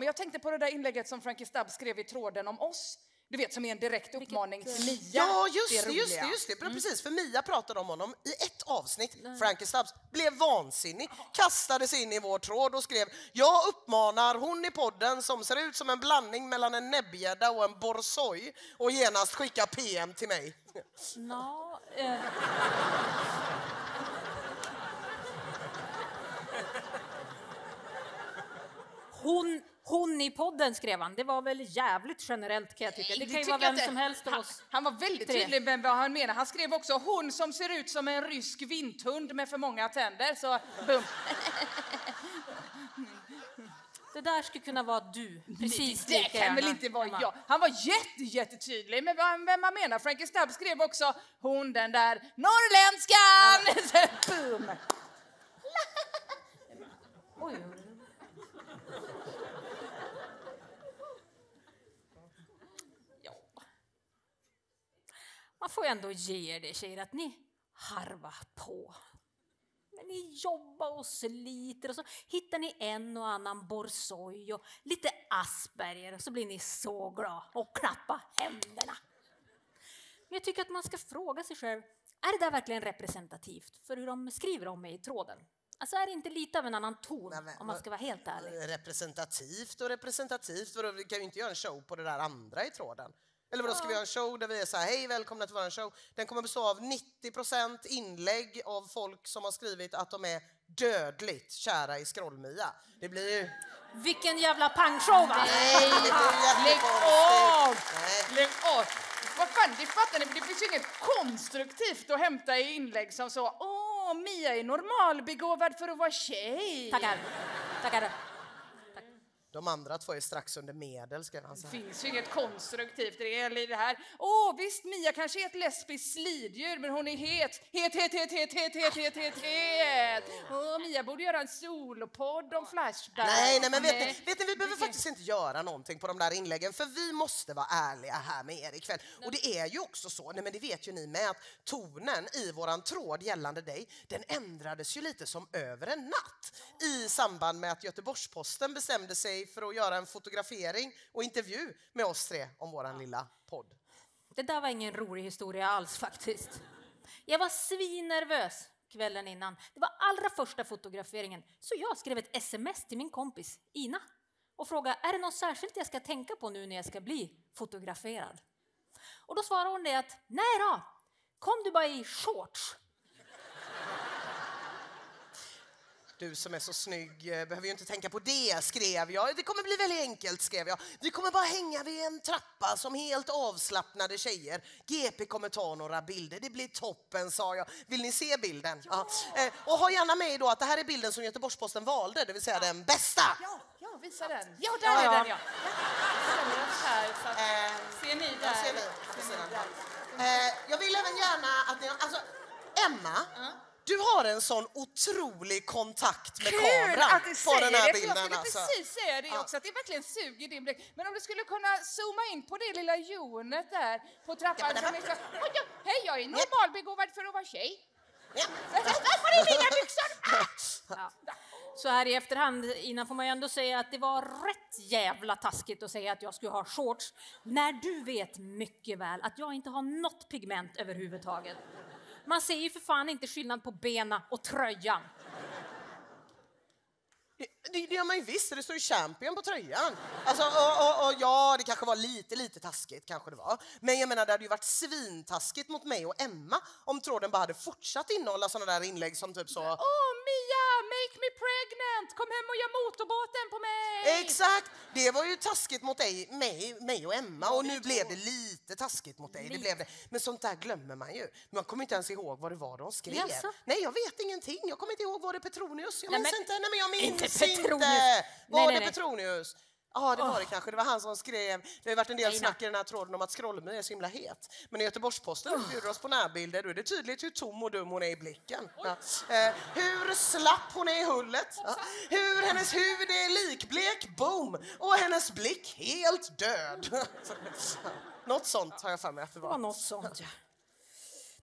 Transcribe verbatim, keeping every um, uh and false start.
jag tänkte på det där inlägget som Frankie Stubb skrev i tråden om oss. Du vet, som är en direkt uppmaning till Mia. Ja, just det, just det, just det. Mm. Precis, för Mia pratade om honom i ett avsnitt. Nej. Frankie Stubbs blev vansinnig, kastades in i vår tråd och skrev: jag uppmanar hon i podden som ser ut som en blandning mellan en näbbgädda och en borsoj och genast skicka P M till mig. No, eh. Hon, hon i podden skrev han. Det var väl jävligt generellt kan jag tycka. Det kan ju vara vem som helst av oss. Han, han var väldigt tre. tydlig med vad han menar. Han skrev också hon som ser ut som en rysk vinthund med för många tänder. Så bum. Det där skulle kunna vara du. Precis det, det kan gärna. Väl inte vara jag. Han var jätte, jättetydlig med vem man menar. Frankie Stubb skrev också hon den där norrländskan. Bum. Oj. Man får ändå ge er det, tjejer, att ni harvar på. Men ni jobbar och sliter och så hittar ni en och annan borsoj och lite Asperger och så blir ni så glada och klappa händerna. Men jag tycker att man ska fråga sig själv, är det där verkligen representativt för hur de skriver om mig i tråden? Alltså är det inte lite av en annan ton, nej, men, om man ska vara helt ärlig? Representativt och representativt, för vi kan ju inte göra en show på det där andra i tråden. Eller vadå, ska vi ha en show där vi är så här: hej, välkomna till vår show. Den kommer bestå av nittio procent inlägg av folk som har skrivit att de är dödligt kära i Skrollmia. Det blir ju... Vilken jävla pangshow, va? Nej, lägg av! Lägg av! Vad fan, det fattar ni, det finns ju inget konstruktivt att hämta i inlägg som så: åh, Mia är normalbegåvad för att vara tjej. Tackar, tackar. De andra två är strax under medel, ska man säga. Det finns ju inget konstruktivt i det här. Åh, visst, Mia kanske är ett lesbiskt sliddjur, men hon är het. Het, het, het, het, het, het, het, het, het. Åh, Mia borde göra en solopodd om Flashback. Nej, nej, men vet ni, vet ni, vi behöver faktiskt inte göra någonting på de där inläggen, för vi måste vara ärliga här med er ikväll. Och det är ju också så, nej men det vet ju ni med, att tonen i våran tråd gällande dig, den ändrades ju lite som över en natt. I samband med att Göteborgs-Posten bestämde sig för att göra en fotografering och intervju med oss tre om våran lilla podd. Det där var ingen rolig historia alls faktiskt. Jag var svinnervös kvällen innan. Det var allra första fotograferingen, så jag skrev ett sms till min kompis Ina och frågade: är det något särskilt jag ska tänka på nu när jag ska bli fotograferad? Och då svarade hon det att: nej då, kom du bara i shorts. Du som är så snygg behöver ju inte tänka på det, skrev jag. Det kommer bli väldigt enkelt, skrev jag. Vi kommer bara hänga vid en trappa som helt avslappnade tjejer. G P kommer ta några bilder. Det blir toppen, sa jag. Vill ni se bilden? Ja. Ja. Eh, och ha gärna med då att det här är bilden som Göteborgs-Posten valde, det vill säga den bästa. Ja, ja, visa den. Ja, där ja, är ja. den, ja. ja. Här, så att, eh, ser ni där? Jag, ser ni. Jag, ser där. Eh, jag vill även gärna att ni... Alltså, Emma... Uh. Du har en sån otrolig kontakt med Kul kameran att du på den här det, bilden. Jag skulle alltså. precis säga det ja. också, att det verkligen suger din blick. Men om du skulle kunna zooma in på det lilla jonet där på trappan. Ja, som är så, oh, ja, hej, jag är normalbegåvad för att vara tjej. Ja. Var är mina byxor? Ja. Så här i efterhand innan får man ju ändå säga att det var rätt jävla taskigt att säga att jag skulle ha shorts. När du vet mycket väl att jag inte har något pigment överhuvudtaget. Man ser ju för fan inte skillnad på bena och tröjan. Det, det gör man ju visst, det står ju champion på tröjan. Alltså, och, och, och, ja, det kanske var lite, lite taskigt, kanske det var. Men jag menar, det hade ju varit svintaskigt mot mig och Emma om tråden bara hade fortsatt innehålla sådana där inlägg som typ så... Åh, oh, Mia, make me pregnant! Kom hem och gör motorbåten på mig! Exakt! Det var ju taskigt mot dig, mig, mig och Emma. Ja, och nu blev det lite taskigt mot dig. Det blev det. Men sånt där glömmer man ju. Man kommer inte ens ihåg vad det var de skrev. Jaså? Nej, jag vet ingenting. Jag kommer inte ihåg, var det Petronius? Jag minns nej, men, inte. Nej, men jag minns inte. Inte. Var nej, nej, det nej. Petronius? Ja, det var oh. det kanske. Det var han som skrev. Det har varit en del nej, snack i den här tråden om att Skrollmia är så himla het. Men i Göteborgs-Posten oh. bjuder oss på närbilder. Då är det tydligt hur tom och dum hon är i blicken. Ja. Eh, hur slapp hon är i hullet. Ja. Hur hennes huvud är likblek. Boom! Och hennes blick helt död. Något sånt har jag för mig att det var. Det var något sånt, ja.